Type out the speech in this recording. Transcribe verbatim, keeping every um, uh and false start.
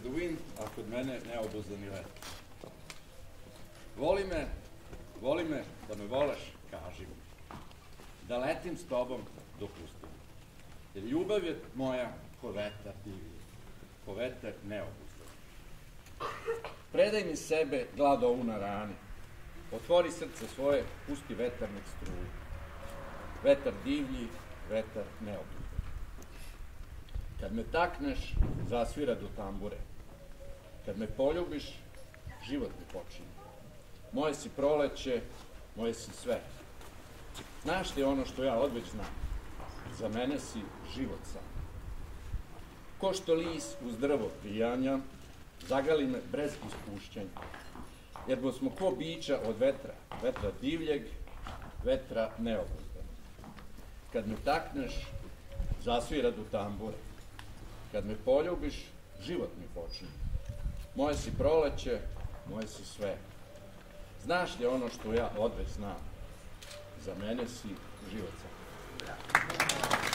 the wind, a kod mene neobuzdani vetar. Voli me, voli me, da me voleš, kaži mi. Da letim s tobom, dopusti mi. Jer ljubav je moja ko vetar divlji, ko vetar neobuzdani. Predaj mi sebe, glad ovu na rani. Otvori srce svoje, pusti vetar nek struji. Vetar divlji, vetar neobuzdani. Kad me takneš, zasvira do tambure. Kad me poljubiš, život mi počinje. Moje si proleće, moje si sve. Znaš li ono što ja odveć znam? Za mene si život sam. Ko što lis uz drvo prijanja, zagali me brez ispušćenja. Jer bo smo ko bića od vetra, vetra divljeg, vetra neobuzdanog. Kad me takneš, zasvira do tambure. Kad me poljubiš, život mi počinje. Moje si proleće, moje si sve. Znaš li ono što ja odveć znam? Za mene si život sam.